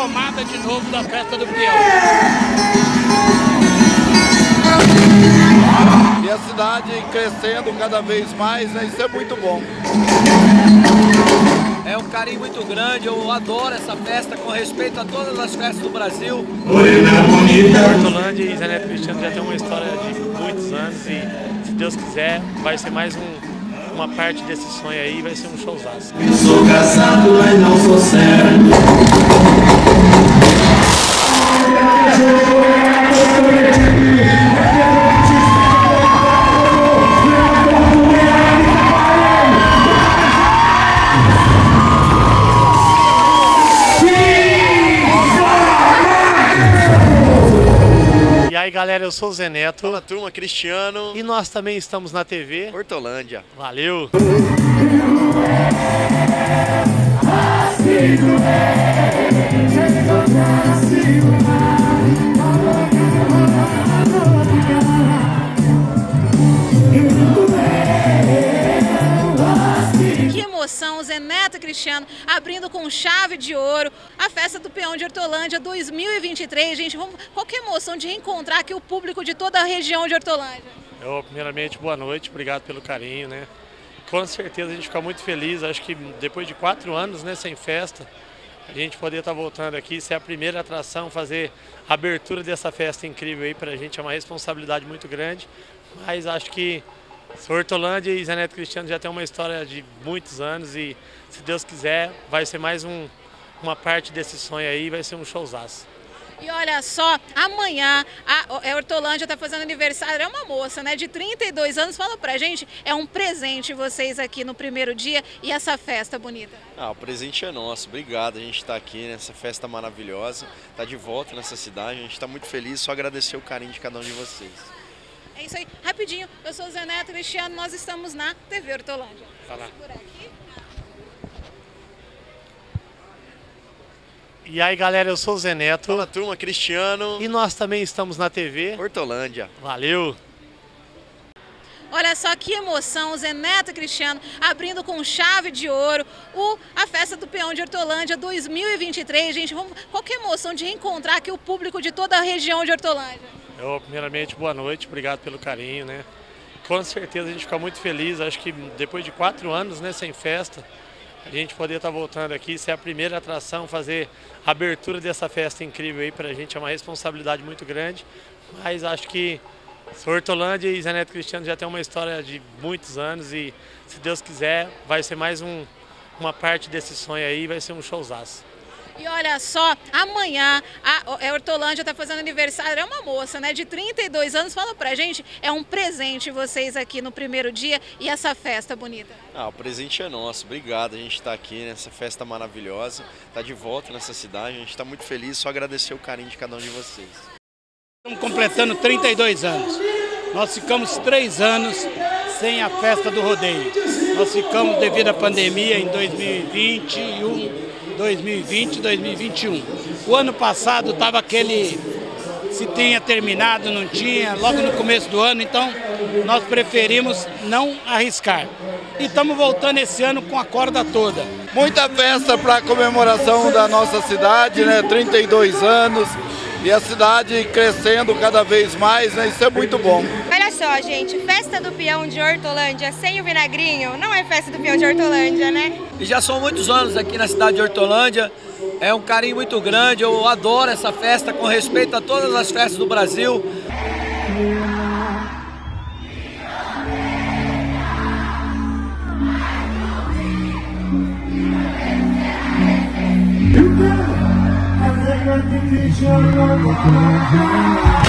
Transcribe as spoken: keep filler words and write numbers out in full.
retomada de novo da festa do peão. E a cidade crescendo cada vez mais, né? Isso é muito bom. É um carinho muito grande, eu adoro essa festa, com respeito a todas as festas do Brasil. Hortolândia e Zé Neto Cristiano já tem uma história de muitos anos e, se Deus quiser, vai ser mais um, uma parte desse sonho aí, vai ser um showzaço. Eu sou casado, mas não sou certo. E aí galera, eu sou o Zé Neto. Fala turma, Cristiano. E nós também estamos na T V Hortolândia. Valeu! Que emoção, Zé Neto Cristiano abrindo com chave de ouro a festa do Peão de Hortolândia dois mil e vinte e três. Gente, vamos, qual que é a emoção de reencontrar aqui o público de toda a região de Hortolândia? Eu, primeiramente, boa noite, obrigado pelo carinho, né? Com certeza a gente fica muito feliz, acho que depois de quatro anos, né, sem festa, a gente poder estar voltando aqui, ser a primeira atração, fazer a abertura dessa festa incrível aí pra gente é uma responsabilidade muito grande, mas acho que Hortolândia e Zé Neto Cristiano já tem uma história de muitos anos e, se Deus quiser, vai ser mais um, uma parte desse sonho aí, vai ser um showzaço. E olha só, amanhã a Hortolândia está fazendo aniversário, é uma moça, né, de trinta e dois anos. Fala pra gente, é um presente vocês aqui no primeiro dia e essa festa bonita. Ah, o presente é nosso, obrigado, a gente está aqui nessa festa maravilhosa, tá de volta nessa cidade, a gente está muito feliz, só agradecer o carinho de cada um de vocês. É isso aí, rapidinho, eu sou o Zé Neto Cristiano, nós estamos na T V Hortolândia. Fala. Segura aqui. E aí galera, eu sou o Zé Neto. Fala turma, Cristiano. E nós também estamos na T V Hortolândia. Valeu! Olha só que emoção, Zé Neto Cristiano abrindo com chave de ouro o, a festa do Peão de Hortolândia dois mil e vinte e três. Gente, vamos, qual que é a emoção de reencontrar aqui o público de toda a região de Hortolândia? Eu, primeiramente, boa noite, obrigado pelo carinho, né? Com certeza a gente fica muito feliz, acho que depois de quatro anos, né, sem festa, a gente poder estar voltando aqui, ser a primeira atração, fazer a abertura dessa festa incrível aí pra gente é uma responsabilidade muito grande, mas acho que Hortolândia e Zé Neto Cristiano já tem uma história de muitos anos e, se Deus quiser, vai ser mais um, uma parte desse sonho aí, vai ser um showzaço. E olha só, amanhã a Hortolândia está fazendo aniversário, é uma moça, né, de trinta e dois anos. Fala pra gente, é um presente vocês aqui no primeiro dia e essa festa bonita. Ah, o presente é nosso, obrigado, a gente está aqui nessa festa maravilhosa, tá de volta nessa cidade, a gente está muito feliz, só agradecer o carinho de cada um de vocês. Estamos completando trinta e dois anos. Nós ficamos três anos sem a festa do rodeio. Nós ficamos devido à pandemia em dois mil e vinte e um, dois mil e vinte, dois mil e vinte e um. O ano passado estava aquele, se tinha terminado, não tinha, logo no começo do ano, então nós preferimos não arriscar. E estamos voltando esse ano com a corda toda. Muita festa para a comemoração da nossa cidade, né? trinta e dois anos. E a cidade crescendo cada vez mais, né? Isso é muito bom. Olha só, gente, festa do Peão de Hortolândia sem o vinagrinho não é festa do Peão de Hortolândia, né? E já são muitos anos aqui na cidade de Hortolândia, é um carinho muito grande, eu adoro essa festa, com respeito a todas as festas do Brasil. I'm